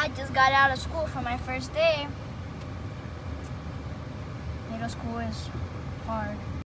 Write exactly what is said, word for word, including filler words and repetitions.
I just got out of school for my first day. Middle school is hard.